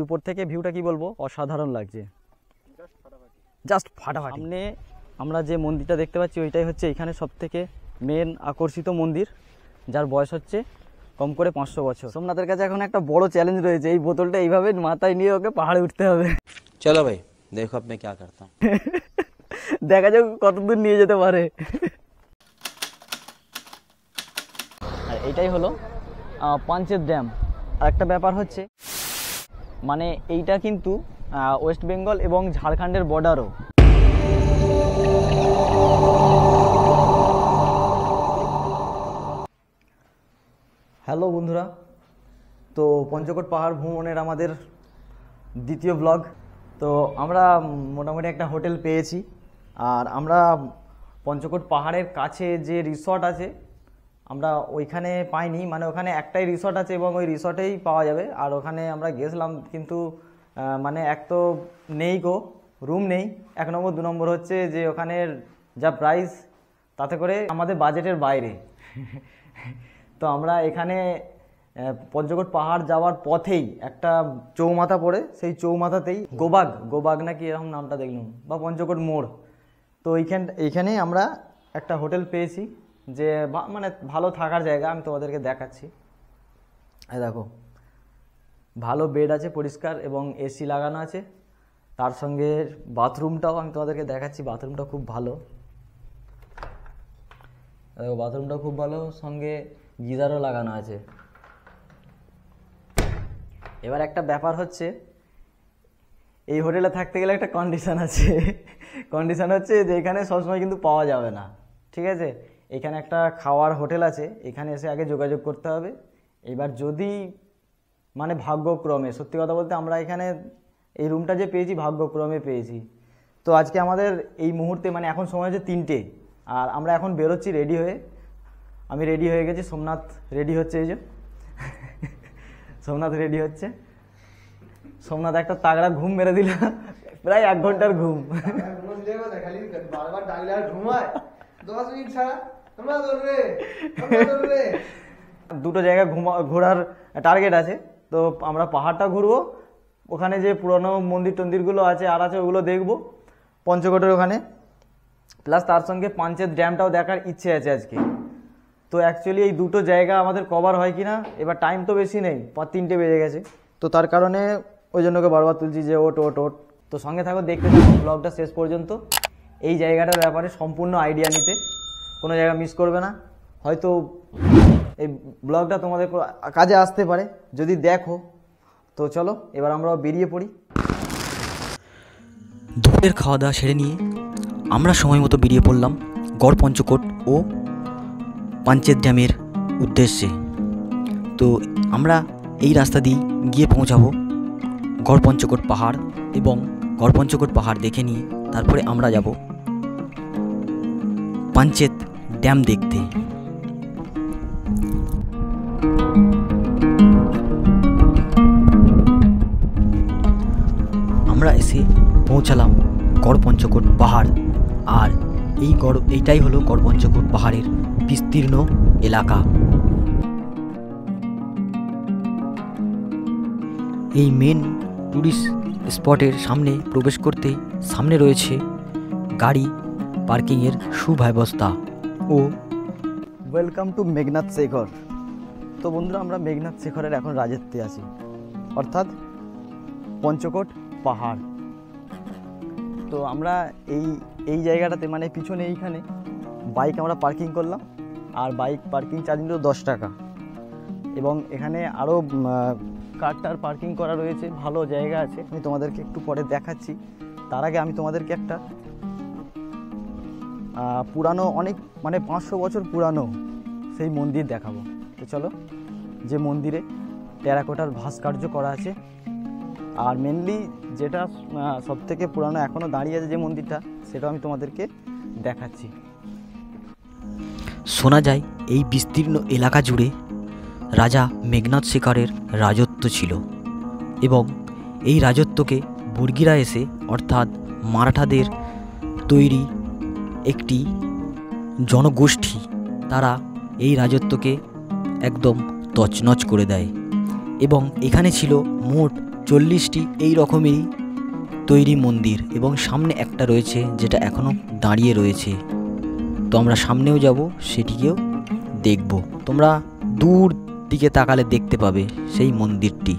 উপর থেকে ভিউটা কি বলবো, অসাধারণ লাগছে, জাস্ট ফাটাফাটি। সামনে আমরা যে মন্দিরটা দেখতে পাচ্ছি ওইটাই হচ্ছে এখানে সবথেকে মেন আকর্ষিত মন্দির, যার বয়স হচ্ছে কম করে 500 বছর। সোমনাথের কাছে এখন একটা বড় চ্যালেঞ্জ রয়েছে, এই বোতলটা এইভাবে মাথায় নিয়ে ওকে পাহাড়ে উঠতে হবে। চলো ভাই দেখো আপনি কি করতে, দেখা যাক কতদূর নিয়ে যেতে পারে। আর এটাই হলো পাঞ্চেত ড্যাম। আর একটা ব্যাপার হচ্ছে মানে এইটা কিন্তু ওয়েস্ট বেঙ্গল এবং ঝাড়খণ্ডের বর্ডারও। হ্যালো বন্ধুরা, তো পঞ্চকোট পাহাড় ভ্রমণের আমাদের দ্বিতীয় ব্লগ। তো আমরা মোটামুটি একটা হোটেল পেয়েছি, আর আমরা পঞ্চকোট পাহাড়ের কাছে যে রিসর্ট আছে আমরা ওইখানে পাইনি, মানে ওখানে একটাই রিসর্ট আছে এবং ওই রিসর্টেই পাওয়া যাবে। আর ওখানে আমরা গেছিলাম কিন্তু মানে এক তো নেই গো, রুম নেই, 1 নম্বর। 2 নম্বর হচ্ছে যে ওখানের যা প্রাইস তাতে করে আমাদের বাজেটের বাইরে। তো আমরা এখানে পঞ্চকোট পাহাড় যাওয়ার পথেই একটা চৌমাথা পড়ে, সেই চৌমাথাতেই গোবাগ নাকি এরকম নামটা দেখলাম, বা পঞ্চকোট মোড়। তো এইখানেই আমরা একটা হোটেল পেয়েছি, যে মানে ভালো থাকার জায়গা। আমি তোমাদেরকে দেখাচ্ছি, এই দেখো ভালো বেড আছে, পরিষ্কার এবং এসি লাগানো আছে। তার সঙ্গে বাথরুমটাও আমি তোমাদেরকে দেখাচ্ছি, বাথরুমটা খুব ভালো, দেখো বাথরুমটা খুব ভালো, সঙ্গে গিজারও লাগানো আছে। এবার একটা ব্যাপার হচ্ছে এই হোটেলে থাকতে গেলে একটা কন্ডিশন আছে। কন্ডিশন হচ্ছে যে এখানে সবসময় কিন্তু পাওয়া যাবে না, ঠিক আছে? এখানে একটা খাওয়ার হোটেল আছে, এখানে এসে আগে যোগাযোগ করতে হবে। এবার যদি মানে ভাগ্যক্রমে, সত্যি কথা বলতে আমরা এখানে এই রুমটা যে পেয়েছি ভাগ্যক্রমে পেয়েছি। তো আজকে আমাদের এই মুহূর্তে মানে এখন সময় হচ্ছে 3টে, আর আমরা এখন বেরোচ্ছি রেডি হয়ে। আমি রেডি হয়ে গেছি, সোমনাথ রেডি হচ্ছে, এই যে সোমনাথ রেডি হচ্ছে। সোমনাথ একটা তাগড়া ঘুম মেরে দিল, প্রায় 1 ঘন্টার ঘুম। দুটো জায়গা ঘোরার টার্গেট আছে, তো আমরা পাহাড়টা ঘুরবো, ওখানে যে পুরনো মন্দির টন্দিরগুলো আছে আর আছে ওগুলো দেখবো পঞ্চকোটের ওখানে, প্লাস তার সঙ্গে পাঞ্চেত ড্যামটাও দেখার ইচ্ছে আছে আজকে। তো অ্যাকচুয়ালি এই দুটো জায়গা আমাদের কভার হয় কিনা, এবার টাইম তো বেশি নেই, 3টে বেজে গেছে, তো তার কারণে ওই জন্য ওকে বারবার তুলছি যে ওট। তো সঙ্গে থাকো, দেখতে থাকো ব্লগটা শেষ পর্যন্ত, এই জায়গাটার ব্যাপারে সম্পূর্ণ আইডিয়া নিতে, কোনো জায়গা মিস করবে না। হয়তো এই ব্লগটা তোমাদের কাজে আসতে পারে যদি দেখো। তো চলো এবার আমরাও বেরিয়ে পড়ি। দুপুরের খাওয়া দাওয়া সেরে নিয়ে আমরা সময় মতো বেরিয়ে পড়লাম গড় পঞ্চকোট ও পাঞ্চেত ড্যামের উদ্দেশ্যে। তো আমরা এই রাস্তা দিয়ে গিয়ে পৌঁছাবো গড় পঞ্চকোট পাহাড়, এবং গড় পঞ্চকোট পাহাড় দেখে নিয়ে তারপরে আমরা যাব পাঞ্চেত ড্যাম দেখতে। আমরা এসে পৌঁছালাম গড় পঞ্চকোট পাহাড়, আর এইটাই হলো গড় পঞ্চকোট পাহাড়ের বিস্তীর্ণ এলাকা। এই মেন টুরিস্ট স্পটের সামনে প্রবেশ করতে সামনে রয়েছে গাড়ি পার্কিংয়ের সুব্যবস্থা ও ওয়েলকাম টু মেঘনাথ শেখর। তো বন্ধুরা, আমরা মেঘনাথ শেখরের এখন রাজত্বে আছি, অর্থাৎ পঞ্চকোট পাহাড়। তো আমরা এই জায়গাটাতে মানে পিছনে এইখানে বাইক আমরা পার্কিং করলাম, আর বাইক পার্কিং চার্জ নিল 10 টাকা, এবং এখানে আরও কার পার্কিং করা রয়েছে, ভালো জায়গা আছে, আমি তোমাদেরকে একটু পরে দেখাচ্ছি। তার আগে আমি তোমাদেরকে একটা পুরানো, অনেক মানে 500 বছর পুরানো সেই মন্দির দেখাবো। তো চলো, যে মন্দিরে টেরাকোটার ভাস্কর্য করা আছে, আর মেনলি যেটা সবথেকে পুরানো এখনও দাঁড়িয়ে আছে যে মন্দিরটা, সেটাও আমি তোমাদেরকে দেখাচ্ছি। শোনা যায় এই বিস্তীর্ণ এলাকা জুড়ে রাজা মেঘনাথ শেখরের রাজত্ব ছিল, এবং এই রাজত্বকে বর্গীরা এসে, অর্থাৎ মারাঠাদের তৈরি একটি জনগোষ্ঠী, তারা এই রাজত্বকে একদম তছনছ করে দেয়। এবং এখানে ছিল মোট 40টি এই রকমই তৈরি মন্দির এবং সামনে একটা রয়েছে যেটা এখনও দাঁড়িয়ে রয়েছে। তো আমরা সামনেও যাব, সেটিকেও দেখব। তোমরা দূর দিকে তাকালে দেখতে পাবে সেই মন্দিরটি।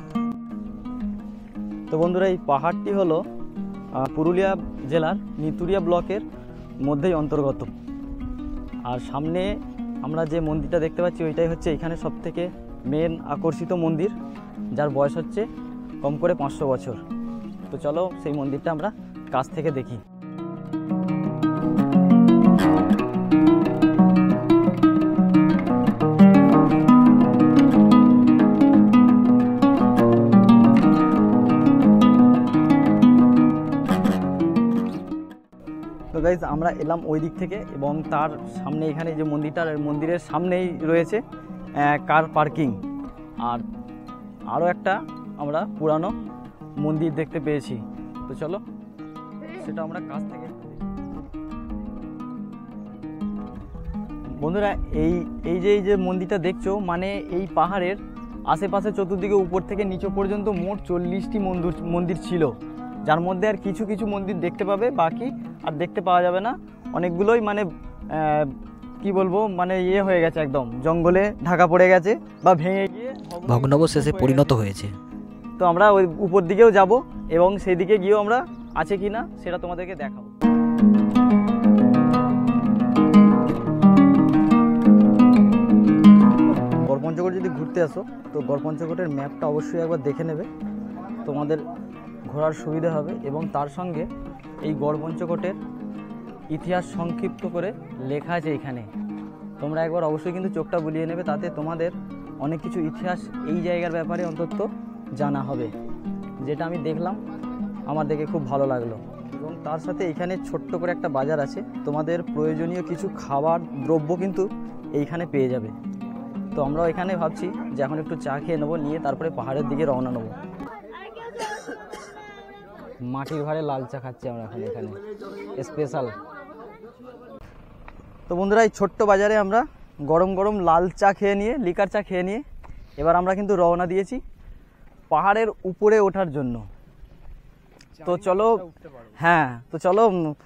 তো বন্ধুরা, এই পাহাড়টি হলো পুরুলিয়া জেলার নিতুরিয়া ব্লকের মধ্যেই অন্তর্গত। আর সামনে আমরা যে মন্দিরটা দেখতে পাচ্ছি ওইটাই হচ্ছে এখানে সবথেকে মেন আকর্ষিত মন্দির, যার বয়স হচ্ছে কম করে 500 বছর। তো চলো সেই মন্দিরটা আমরা কাছ থেকে দেখি। তো গাইজ, আমরা এলাম ওই দিক থেকে এবং তার সামনে এখানে যে মন্দিরের সামনেই রয়েছে কার পার্কিং। আর আরও একটা আমরা পুরানো মন্দির দেখতে পেয়েছি। তো চলো সেটা আমরা কাছ থেকে বন্ধুরা, এই যে মন্দিরটা দেখছো, মানে এই পাহাড়ের আশেপাশে চতুর্দিকে উপর থেকে নিচে পর্যন্ত মোট 40টি মন্দির ছিল, যার মধ্যে আর কিছু কিছু মন্দির দেখতে পাবে, বাকি আর দেখতে পাওয়া যাবে না। অনেকগুলোই মানে কি বলবো, মানে হয়ে গেছে, একদম জঙ্গলে ঢাকা পড়ে গেছে বা ভেঙে গিয়ে ভগ্নাবশেষে পরিণত হয়েছে। তো আমরা ওই উপর দিকেও যাব এবং সেই দিকে গিয়েও আমরা আছে কি না সেটা তোমাদেরকে দেখাবো। গড়পঞ্চকোট যদি ঘুরতে আসো তো গড়পঞ্চকোটের ম্যাপটা অবশ্যই একবার দেখে নেবে, তোমাদের ঘোরার সুবিধা হবে। এবং তার সঙ্গে এই গড়পঞ্চকোটের ইতিহাস সংক্ষিপ্ত করে লেখা আছে এখানে, তোমরা একবার অবশ্যই কিন্তু চোখটা বুলিয়ে নেবে, তাতে তোমাদের অনেক কিছু ইতিহাস এই জায়গার ব্যাপারে অন্তত জানা হবে, যেটা আমি দেখলাম, আমার দেখে খুব ভালো লাগলো। এবং তার সাথে এখানে ছোট্ট করে একটা বাজার আছে, তোমাদের প্রয়োজনীয় কিছু খাবার দ্রব্য কিন্তু এইখানে পেয়ে যাবে। তো আমরাও এখানে ভাবছি যে এখন একটু চা খেয়ে নেবো, নিয়ে তারপরে পাহাড়ের দিকে রওনা নেবো। মাটির ভাড়ে লাল চা খাচ্ছি আমরা এখানে স্পেশাল। তো বন্ধুরা, এই ছোট্ট বাজারে আমরা গরম গরম লাল চা খেয়ে নিয়ে, লিকার চা খেয়ে নিয়ে এবার আমরা কিন্তু রওনা দিয়েছি পাহাড়ের উপরে ওঠার জন্য। তো চলো, হ্যাঁ তো চলো,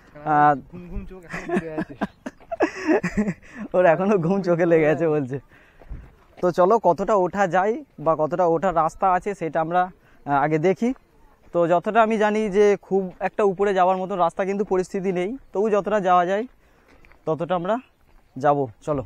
ওর এখনো ঘুম চোখে লেগে আছে বলছে। তো চলো কতটা ওঠা যায় বা কতটা ওঠার রাস্তা আছে সেটা আমরা আগে দেখি। তো যতটা আমি জানি যে খুব একটা উপরে যাওয়ার মতো রাস্তা কিন্তু পরিস্থিতি নেই, তবু যতটা যাওয়া যায় ততটা আমরা যাব। চলো।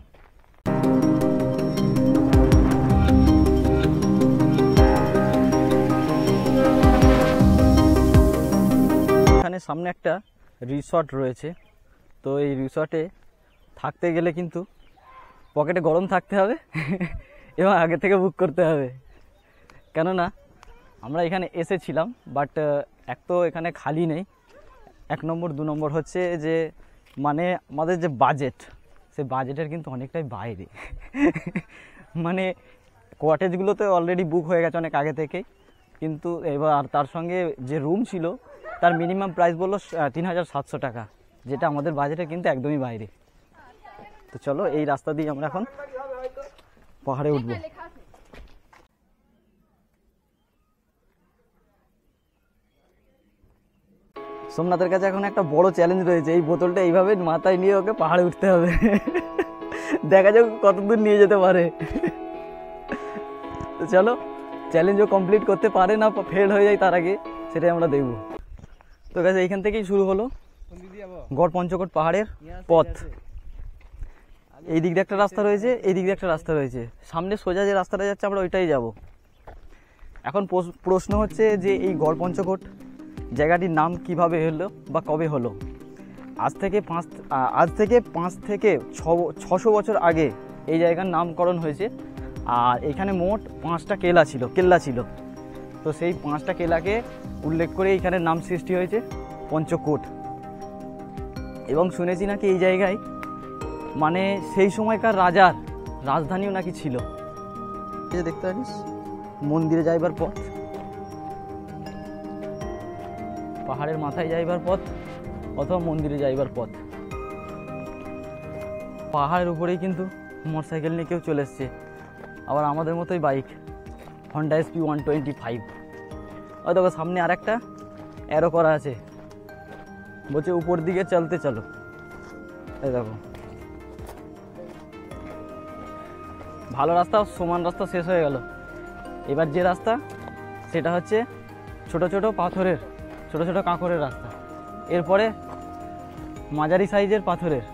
এখানে সামনে একটা রিসর্ট রয়েছে, তো এই রিসর্টে থাকতে গেলে কিন্তু পকেটে গরম থাকতে হবে এবং আগে থেকে বুক করতে হবে, কেননা আমরা এখানে এসেছিলাম বাট এক তো এখানে খালি নেই, 1 নম্বর 2 নম্বর হচ্ছে যে মানে আমাদের যে বাজেট, সেই বাজেটের কিন্তু অনেকটাই বাইরে মানে কটেজগুলোতে অলরেডি বুক হয়ে গেছে অনেক আগে থেকেই, কিন্তু এবার তার সঙ্গে যে রুম ছিল তার মিনিমাম প্রাইস বললো 3700 টাকা, যেটা আমাদের বাজেটে কিন্তু একদমই বাইরে। তো চলো এই রাস্তা দিয়ে আমরা এখন পাহাড়ে উঠবো। সোমনাথের কাছে এখন একটা বড় চ্যালেঞ্জ রয়েছে, এই বোতলটা এইভাবে মাথায় নিয়ে ওকে পাহাড়ে উঠতে হবে দেখা যাক কতদূর নিয়ে যেতে পারে। তো চলো, চ্যালেঞ্জও কমপ্লিট করতে পারে না ফেল হয়ে যায় তার আগে, সেটাই আমরা দেখব। তো গাইস, এইখান থেকেই শুরু হলো গড়পঞ্চকোট পাহাড়ের পথ। এই দিক দিয়ে একটা রাস্তা রয়েছে, এই দিক দিয়ে একটা রাস্তা রয়েছে, সামনে সোজা যে রাস্তাটা যাচ্ছে আমরা ওইটাই যাব। এখন প্রশ্ন হচ্ছে যে এই গড়পঞ্চকোট জায়গাটির নাম কিভাবে হলো বা কবে হলো। আজ থেকে 5 থেকে 600 বছর আগে এই জায়গার নামকরণ হয়েছে। আর এখানে মোট 5টা কেল্লা ছিল। তো সেই 5টা কেল্লাকে উল্লেখ করে এখানে নাম সৃষ্টি হয়েছে পঞ্চকোট। এবং শুনেছি নাকি এই জায়গায় মানে সেই সময়কার রাজার রাজধানীও নাকি ছিল। এই যে দেখতে পাচ্ছিস মন্দিরে যাইবার পথ, পাহাড়ের মাথায় যাইবার পথ অথবা মন্দিরে যাইবার পথ। পাহাড়ের উপরেই কিন্তু মোটরসাইকেল নিয়ে কেউ চলে এসছে, আবার আমাদের মতোই বাইক, হন্ডা SP 125। ওই দেখো সামনে আরেকটা অ্যারো করা আছে, বলছে উপর দিকে চলতে চলো। এই দেখো ভালো রাস্তা, সমান রাস্তা শেষ হয়ে গেল। এবার যে রাস্তা সেটা হচ্ছে ছোট ছোট পাথরের, ছোট ছোট কাঁকড়ের রাস্তা, এরপরে মাঝারি সাইজের পাথরের।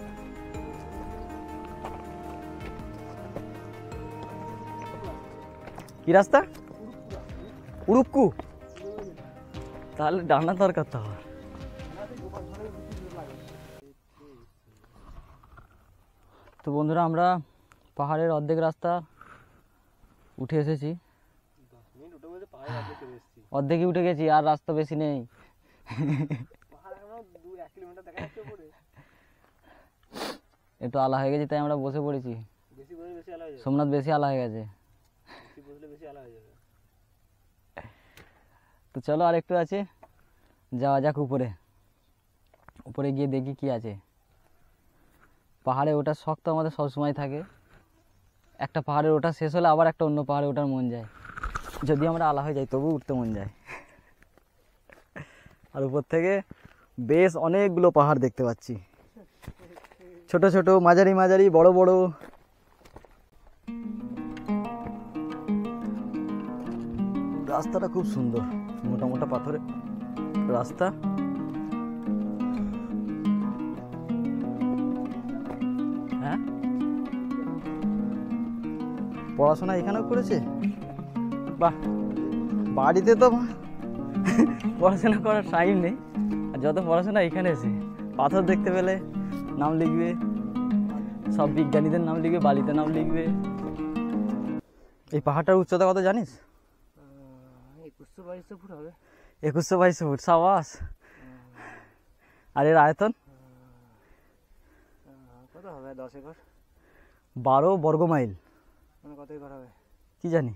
কি রাস্তা? উড়ুক্কু, তাহলে ডানা দরকার তো আমার। তো বন্ধুরা আমরা পাহাড়ের অর্ধেক রাস্তা উঠে এসেছি, অর্ধেকই উঠে গেছি, আর রাস্তা বেশি নেই। একটু আলা হয়ে গেছে তাই আমরা বসে পড়েছি। সোমনাথ বেশি আলা হয়ে গেছে। তো চলো আর একটু আছে, যাওয়া যাক উপরে। উপরে গিয়ে দেখি কি আছে। পাহাড়ে ওঠার শখ তো আমাদের সবসময় থাকে। একটা পাহাড়ের ওঠা শেষ হলে আবার একটা অন্য পাহাড়ে ওঠার মন যায়। যদি আমরা আলা হয়ে যাই তবু উঠতে মন যায়। আর উপর থেকে বেশ অনেকগুলো পাহাড় দেখতে পাচ্ছি, ছোট ছোট, মাঝারি মাঝারি, বড় বড়। রাস্তাটা খুব সুন্দর, মোটা মোটা পাথরের রাস্তা। হ্যাঁ, পড়াশোনা এখানেও করেছে? বাহ, বাড়িতে তো পড়াশোনা করার টাইম নেই, আর যত পড়াশোনা এখানে এসে পাথর দেখতে পেলে নাম লিখবে, সব বিজ্ঞানীদের নাম লিখবে, বালিতে নাম লিখবে। এই পাহাড়টার উচ্চতা কত জানিস? 2100-2200 ফুট হবে। 2100-2200 ফুট, সাবাস। আর এর আয়তন কত হবে? 10 একর, 12 বর্গ মাইল, মানে কত একর হবে কি জানি।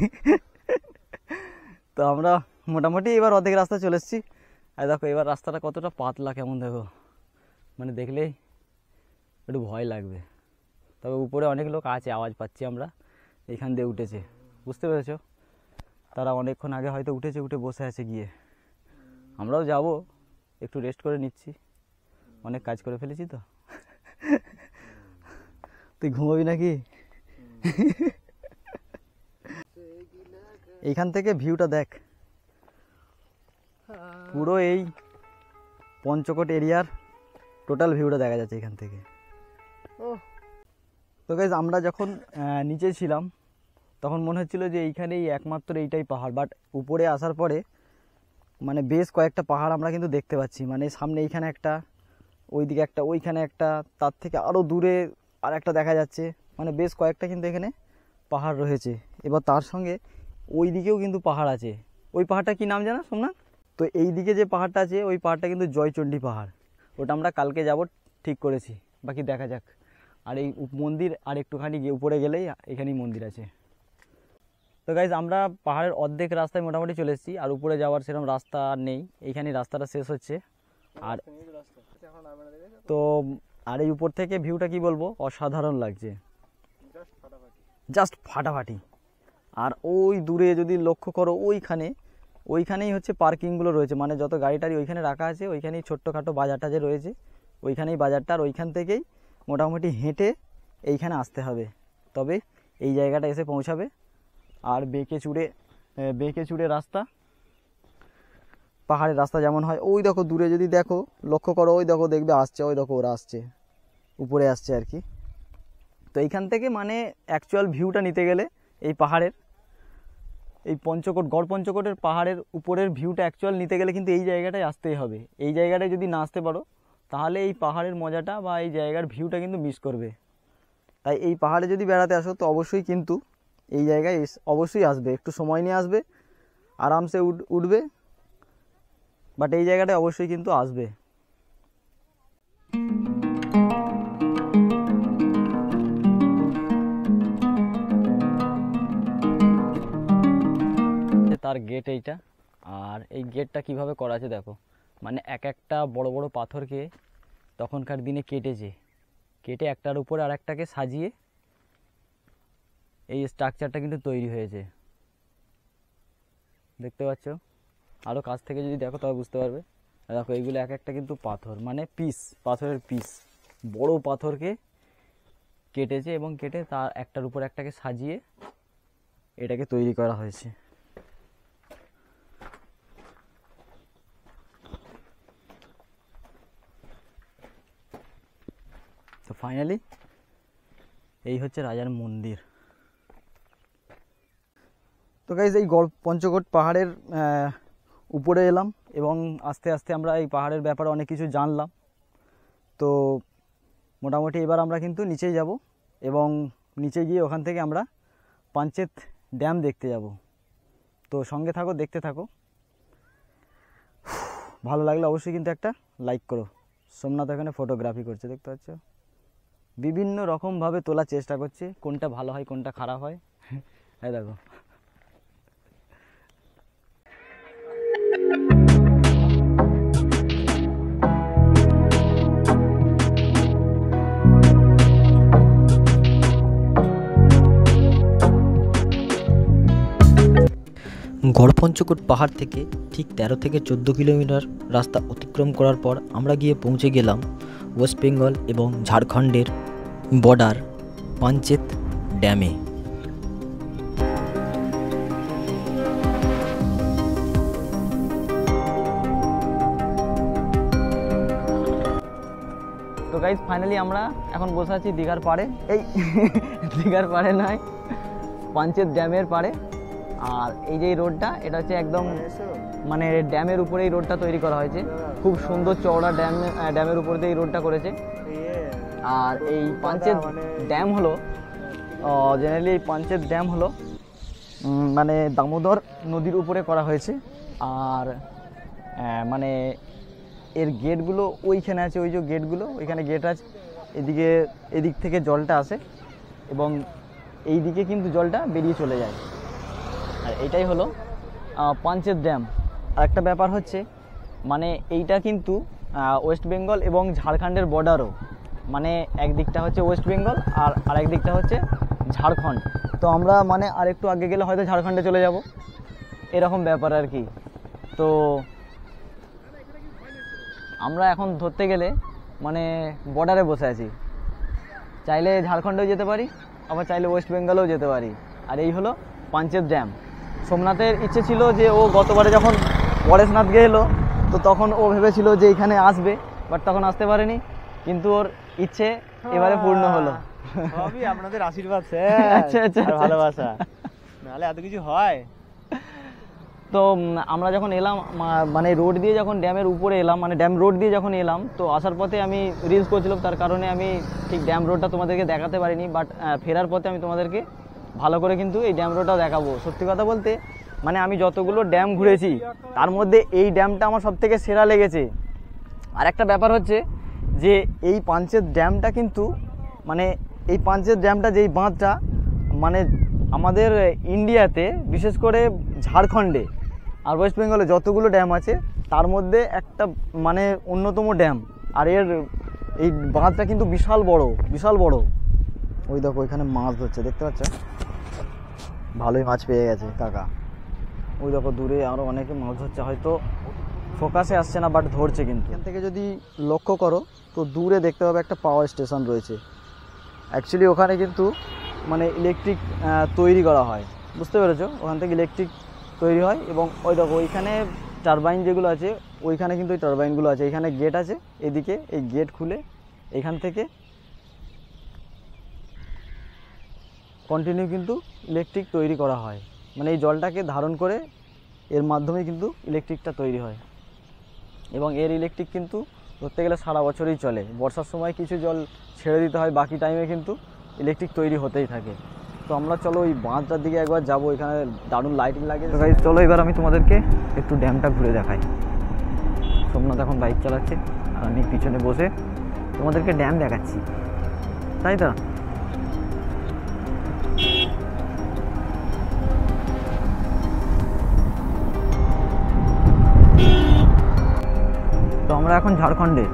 তো আমরা মোটামুটি এবার অর্ধেক রাস্তা চলে এসেছি। আর দেখো এবার রাস্তাটা কতটা পাতলা, কেমন দেখো, মানে দেখলেই একটু ভয় লাগবে। তবে উপরে অনেক লোক আছে, আওয়াজ পাচ্ছি আমরা, এইখান দিয়ে উঠেছে, বুঝতে পেরেছো? তারা অনেকক্ষণ আগে হয়তো উঠেছে, উঠে বসে আছে গিয়ে। আমরাও যাব, একটু রেস্ট করে নিচ্ছি, অনেক কাজ করে ফেলেছি তো। তুই ঘুমাবি নাকি? এইখান থেকে ভিউটা দেখ, পুরো এই পঞ্চকোট এরিয়ার টোটাল ভিউটা দেখা যাচ্ছে এখান থেকে। তো গাইজ আমরা যখন নিচে ছিলাম তখন মনে হচ্ছিল যে এইখানেই একমাত্র এইটাই পাহাড়, বাট উপরে আসার পরে মানে বেশ কয়েকটা পাহাড় আমরা কিন্তু দেখতে পাচ্ছি। মানে সামনে এইখানে একটা, ওইদিকে একটা, ওইখানে একটা, তার থেকে আরও দূরে আর একটা দেখা যাচ্ছে। মানে বেশ কয়েকটা কিন্তু এখানে পাহাড় রয়েছে। এবার তার সঙ্গে ওই দিকেও কিন্তু পাহাড় আছে। ওই পাহাড়টা কি নাম জানো সোমনাথ? তো এই দিকে যে পাহাড়টা আছে ওই পাহাড়টা কিন্তু জয়চণ্ডী পাহাড়। ওটা আমরা কালকে যাব ঠিক করেছি, বাকি দেখা যাক। আর এই মন্দির আর একটুখানি গিয়ে উপরে গেলেই এখানেই মন্দির আছে। তো গাইজ আমরা পাহাড়ের অর্ধেক রাস্তায় মোটামুটি চলে এসেছি, আর উপরে যাওয়ার সেরকম রাস্তা আর নেই, এইখানেই রাস্তাটা শেষ হচ্ছে। আর তো আর এই উপর থেকে ভিউটা কি বলবো, অসাধারণ লাগছে, জাস্ট ফাটাফাটি। আর ওই দূরে যদি লক্ষ্য করো ওইখানেই হচ্ছে পার্কিংগুলো রয়েছে, মানে যত গাড়ি টাড়ি ওইখানে রাখা আছে, ওইখানেই ছোট্টখাটো বাজারটা যে রয়েছে ওইখানেই বাজারটা। আর ওইখান থেকেই মোটামুটি হেঁটে এইখানে আসতে হবে, তবে এই জায়গাটা এসে পৌঁছাবে। আর বেঁকে চুড়ে রাস্তা, পাহাড়ের রাস্তা যেমন হয়, ওই দেখো দূরে যদি দেখো, লক্ষ্য করো, ওই দেখো দেখবে আসছে, ওই দেখো ওরা আসছে, উপরে আসছে আর কি। তো এইখান থেকে মানে অ্যাকচুয়াল ভিউটা নিতে গেলে এই পাহাড়ের, এই গড় পঞ্চকোটের পাহাড়ের উপরের ভিউটা অ্যাকচুয়াল নিতে গেলে কিন্তু এই জায়গাটায় আসতেই হবে। এই জায়গাটায় যদি না আসতে পারো তাহলে এই পাহাড়ের মজাটা বা এই জায়গার ভিউটা কিন্তু মিস করবে। তাই এই পাহাড়ে যদি বেড়াতে আসো তো অবশ্যই কিন্তু এই জায়গায় অবশ্যই আসবে, একটু সময় নিয়ে আসবে, আরামসে উঠবে, বাট এই জায়গাটায় অবশ্যই কিন্তু আসবে। তার গেট এইটা, আর এই গেটটা কিভাবে করা আছে দেখো, মানে একটা বড় বড় পাথরকে তখনকার দিনে কেটে একটার উপরে আর একটাকে সাজিয়ে এই স্ট্রাকচারটা কিন্তু তৈরি হয়েছে, দেখতে পাচ্ছ। আরও কাছ থেকে যদি দেখো তবে বুঝতে পারবে। দেখো এইগুলো এক একটা কিন্তু পাথর, মানে পিস, পাথরের পিস, বড় পাথরকে কেটেছে এবং কেটে তার একটার উপর একটাকে সাজিয়ে এটাকে তৈরি করা হয়েছে। তো ফাইনালি এই হচ্ছে রাজার মন্দির। তো গাইজ এই পঞ্চকোট পাহাড়ের উপরে এলাম এবং আস্তে আস্তে আমরা এই পাহাড়ের ব্যাপারে অনেক কিছু জানলাম। তো মোটামুটি এবার আমরা কিন্তু নিচেই যাব এবং নিচে গিয়ে ওখান থেকে আমরা পাঞ্চেত ড্যাম দেখতে যাব। তো সঙ্গে থাকো, দেখতে থাকো। ভালো লাগলে অবশ্যই কিন্তু একটা লাইক করো। সোমনাথ এখানে ফটোগ্রাফি করছে, দেখতে পাচ্ছ, বিভিন্ন রকমভাবে তোলার চেষ্টা করছে, কোনটা ভালো হয় কোনটা খারাপ হয়। এই দেখো। গড়পঞ্চকোট পাহাড় থেকে ঠিক 13 থেকে 14 কিলোমিটার রাস্তা অতিক্রম করার পর আমরা গিয়ে পৌঁছে গেলাম ওয়েস্ট বেঙ্গল এবং ঝাড়খণ্ডের বর্ডার পাঞ্চেত ড্যামে। তো গাইজ ফাইনালি আমরা এখন বসে আছি দীঘার পাড়ে, এই দীঘার পাড়ে নয়, পাঞ্চেত ড্যামের পাড়ে। আর এই যে রোডটা, এটা হচ্ছে একদম মানে ড্যামের উপরে এই রোডটা তৈরি করা হয়েছে। খুব সুন্দর চওড়া ড্যামের উপর দিয়ে এই রোডটা করেছে। আর এই পাঞ্চেত ড্যাম হলো জেনারেলি এই পাঞ্চেত ড্যাম হলো মানে দামোদর নদীর উপরে করা হয়েছে। আর মানে এর গেটগুলো ওইখানে আছে, ওই যে গেটগুলো, ওইখানে গেট আছে। এদিক থেকে জলটা আসে এবং এই দিকে কিন্তু জলটা বেরিয়ে চলে যায়। আর এটাই হলো পাঞ্চেত ড্যাম। আর একটা ব্যাপার হচ্ছে মানে এইটা কিন্তু ওয়েস্ট বেঙ্গল এবং ঝাড়খণ্ডের বর্ডারও, মানে একদিকটা হচ্ছে ওয়েস্ট বেঙ্গল আর আরেক দিকটা হচ্ছে ঝাড়খণ্ড। তো আমরা মানে আরেকটু আগে গেলে হয়তো ঝাড়খণ্ডে চলে যাব, এরকম ব্যাপার আর কি। তো আমরা এখন ধরতে গেলে মানে বর্ডারে বসে আছি, চাইলে ঝাড়খণ্ডেও যেতে পারি, আবার চাইলে ওয়েস্ট বেঙ্গলেও যেতে পারি। আর এই হলো পাঞ্চেত ড্যাম। সোমনাথের ইচ্ছে ছিল যে ও গতবারে যখন পরেশনাথ গেলো তো তখন ও ভেবেছিল যে এখানে আসবে, বাট তখন আসতে পারেনি, কিন্তু ওর ইচ্ছে এবারে পূর্ণ হলো। সবই আপনাদের আশীর্বাদ, আচ্ছা আচ্ছা, ভালোবাসা, নাহলে এত কিছু হয়। তো আমরা যখন এলাম মানে রোড দিয়ে যখন ড্যামের উপরে এলাম, মানে ড্যাম রোড দিয়ে যখন এলাম, তো আসার পথে আমি রিলস করছিলাম, তার কারণে আমি ঠিক ড্যাম রোডটা তোমাদেরকে দেখাতে পারিনি। বাট ফেরার পথে আমি তোমাদেরকে ভালো করে কিন্তু এই ড্যাম রোডটা দেখাবো। সত্যি কথা বলতে মানে আমি যতগুলো ড্যাম ঘুরেছি তার মধ্যে এই ড্যামটা আমার সব থেকে সেরা লেগেছে। আর একটা ব্যাপার হচ্ছে যে এই পাঞ্চেত ড্যামটা কিন্তু মানে এই পাঞ্চেত ড্যামটা যেই বাঁধটা মানে আমাদের ইন্ডিয়াতে, বিশেষ করে ঝাড়খণ্ডে আর ওয়েস্ট বেঙ্গলে যতগুলো ড্যাম আছে তার মধ্যে একটা মানে অন্যতম ড্যাম। আর এর এই বাঁধটা কিন্তু বিশাল বড়, বিশাল বড়। ওই দেখো ওইখানে মাছ ধরছে, দেখতে পাচ্ছ, ভালোই মাছ পেয়ে গেছে কাকা। ওই দেখো দূরে আরও অনেকে মাছ ধরছে, হয়তো ফোকাসে আসছে না বাট ধরছে। কিন্তু এখান থেকে যদি লক্ষ্য করো তো দূরে দেখতে পাবে একটা পাওয়ার স্টেশন রয়েছে। অ্যাকচুয়ালি ওখানে কিন্তু মানে ইলেকট্রিক তৈরি করা হয়, বুঝতে পেরেছো? ওখান থেকে ইলেকট্রিক তৈরি হয়। এবং ওই দেখো ওইখানে টারবাইন যেগুলো আছে, ওইখানে কিন্তু ওই টারবাইনগুলো আছে। এখানে গেট আছে, এদিকে এই গেট খুলে এখান থেকে কন্টিনিউ কিন্তু ইলেকট্রিক তৈরি করা হয়। মানে এই জলটাকে ধারণ করে এর মাধ্যমে কিন্তু ইলেকট্রিকটা তৈরি হয়। এবং এর ইলেকট্রিক কিন্তু ধরতে গেলে সারা বছরই চলে। বর্ষার সময় কিছু জল ছেড়ে দিতে হয়, বাকি টাইমে কিন্তু ইলেকট্রিক তৈরি হতেই থাকে। তো আমরা চলো ওই বাঁধটার দিকে একবার যাবো, এখানে দারুণ লাইটিং লাগে। তো গাইস চলো এবার আমি তোমাদেরকে একটু ড্যামটা ঘুরে দেখাই। সোমনাথ এখন বাইক চালাচ্ছে আর আমি পিছনে বসে তোমাদেরকে ড্যাম দেখাচ্ছি, তাই তো? তো আমরা এখন ঝাড়খণ্ডে।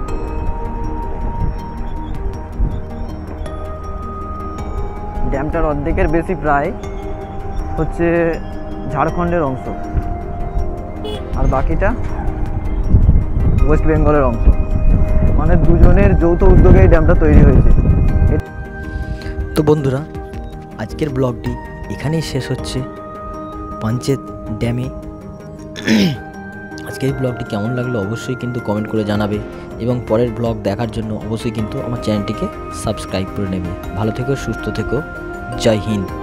ড্যামটার অর্ধেকের বেশি প্রায় হচ্ছে ঝাড়খণ্ডের অংশ। আর বাকিটা ওয়েস্ট বেঙ্গলের অংশ। মানে দুজনের যৌথ উদ্যোগে এই ড্যামটা তৈরি হয়েছে। তো বন্ধুরা, আজকের ব্লগটি এখানেই শেষ হচ্ছে পাঞ্চেত ড্যামে। আজকের এই ব্লগটি কেমন লাগলো অবশ্যই কিন্তু কমেন্ট করে জানাবে, এবং পরের ব্লগ দেখার জন্য অবশ্যই কিন্তু আমার চ্যানেলটিকে সাবস্ক্রাইব করে নেবে। ভালো থেকো, সুস্থ থেকো, জয় হিন্দ।